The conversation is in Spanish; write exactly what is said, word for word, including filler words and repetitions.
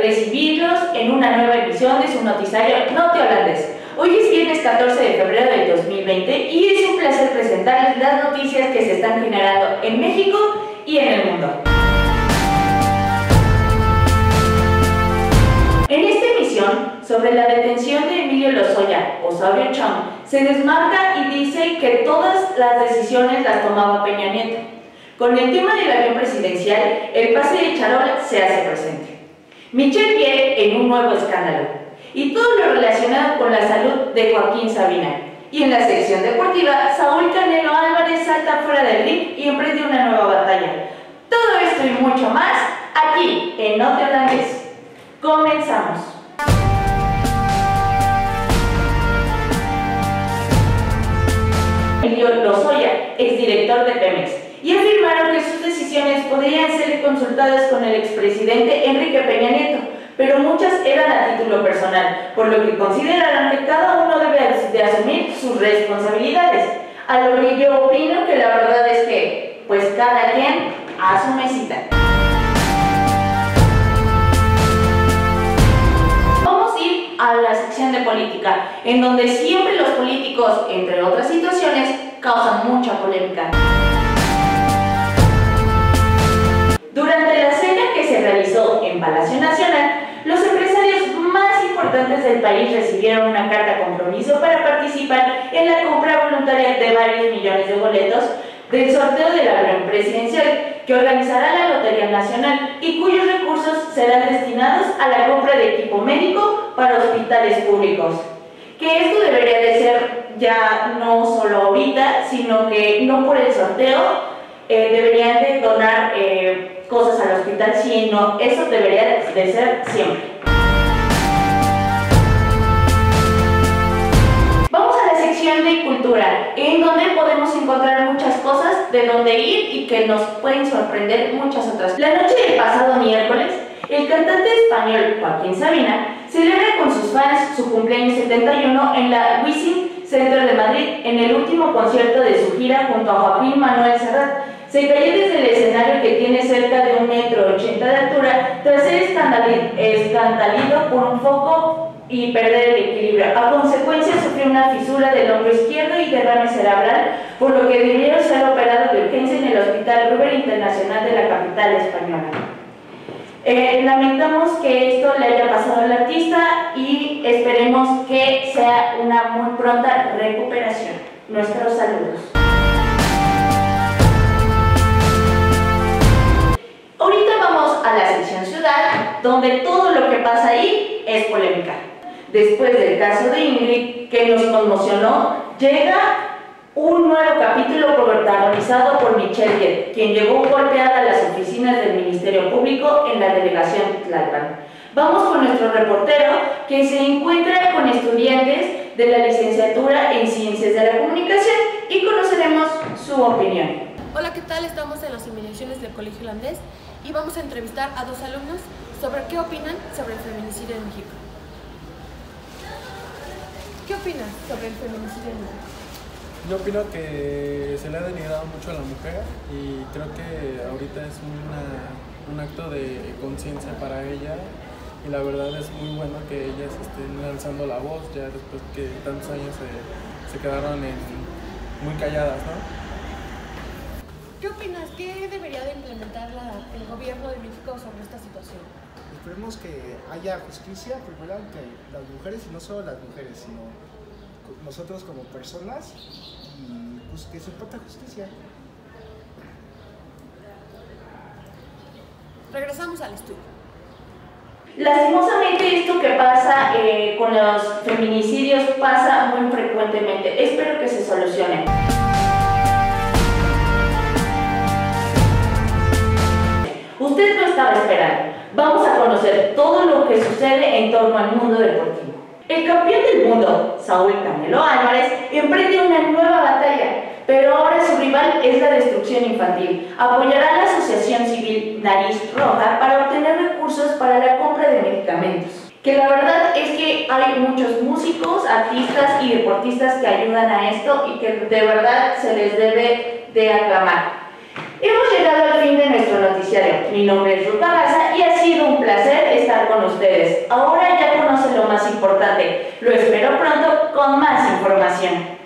recibirlos en una nueva emisión de su noticiario Noti Holandés. Hoy es viernes catorce de febrero del dos mil veinte y es un placer presentarles las noticias que se están generando en México y en el mundo. En esta emisión, sobre la detención de Emilio Lozoya, Osorio Chong, se desmarca y dice que todas las decisiones las tomaba Peña Nieto. Con el tema del avión presidencial, el pase de charol se hace presente. Michelle Viet en un nuevo escándalo. Y todo lo relacionado con la salud de Joaquín Sabina. Y en la sección deportiva, Saúl Canelo Álvarez salta fuera del ring y emprende una nueva batalla. Todo esto y mucho más, aquí en Noti Holandés. Comenzamos. Emilio Lozoya, exdirector de Pemex, y afirmaron que sus decisiones podrían ser consultadas con el expresidente Enrique Peña Nieto, pero muchas eran a título personal, por lo que consideraron que cada uno debe de asumir sus responsabilidades. A lo que yo opino que la verdad es que, pues cada quien a su mesita. Vamos a ir a la sección de política, en donde siempre los políticos, entre otras situaciones, causan mucha polémica. Durante la cena que se realizó en Palacio Nacional, los empresarios más importantes del país recibieron una carta compromiso para participar en la compra voluntaria de varios millones de boletos del sorteo del avión presidencial que organizará la Lotería Nacional y cuyos recursos serán destinados a la compra de equipo médico para hospitales públicos. Que esto debería de ser ya no solo ahorita, sino que no por el sorteo eh, deberían de donar eh, cosas al hospital, sino eso debería de ser siempre. Vamos a la sección de cultura, en donde podemos encontrar muchas cosas de donde ir y que nos pueden sorprender muchas otras. La noche del pasado miércoles, el cantante español Joaquín Sabina celebra con sus fans su cumpleaños setenta y uno en la Wishing Center de Madrid, en el último concierto de su gira junto a Joaquín Manuel Serrat. Se cayó desde el escenario que tiene cerca de un metro ochenta de altura tras ser escandalido por un foco y perder el equilibrio. A consecuencia sufrió una fisura del hombro izquierdo y derrame cerebral, por lo que debieron ser operados de urgencia en el Hospital Ruber Internacional de la capital española. Eh, lamentamos que esto le haya pasado al artista y esperemos que sea una muy pronta recuperación. Nuestros saludos. Ahorita vamos a la sección ciudad, donde todo lo que pasa ahí es polémica. Después del caso de Ingrid, que nos conmocionó, llega un nuevo capítulo protagonizado por Michelle Viet, quien llegó golpeada a las oficinas del Ministerio Público en la delegación Tlalpan. Vamos con nuestro reportero, que se encuentra con estudiantes de la licenciatura en Ciencias de la Comunicación y conoceremos su opinión. Hola, ¿qué tal? Estamos en las inmediaciones del Colegio Holandés y vamos a entrevistar a dos alumnos sobre qué opinan sobre el feminicidio en México. ¿Qué opinas sobre el feminicidio en México? Yo opino que se le ha denigrado mucho a la mujer y creo que ahorita es una, un acto de conciencia para ella y la verdad es muy bueno que ellas estén alzando la voz ya después que tantos años se, se quedaron en, muy calladas, ¿no? ¿Qué opinas? ¿Qué debería de implementar la, el gobierno de México sobre esta situación? Esperemos que haya justicia primero ante las mujeres, y no solo las mujeres, sino nosotros como personas, y pues que se imparta justicia. Regresamos al estudio. Lastimosamente esto que pasa eh, con los feminicidios pasa muy frecuentemente. Espero que se solucione. Usted no estaba esperando. Vamos a conocer todo lo que sucede en torno al mundo deportivo. El campeón del mundo, Saúl Canelo Álvarez, emprende una nueva batalla, pero ahora su rival es la destrucción infantil. Apoyará a la Asociación Civil Nariz Roja para obtener recursos para la compra de medicamentos. Que la verdad es que hay muchos músicos, artistas y deportistas que ayudan a esto y que de verdad se les debe de aclamar. Hemos llegado al fin de nuestro noticiario. Mi nombre es Ruth Pagaza y ha sido un placer estar con con ustedes. Ahora ya conoce lo más importante. Lo espero pronto con más información.